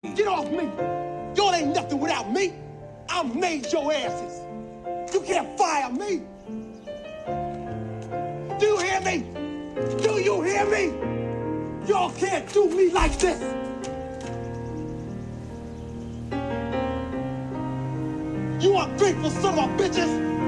Get off me. Y'all ain't nothing without me. I made your asses. You can't fire me. Do you hear me? Do you hear me? Y'all can't do me like this. You ungrateful son of a bitches.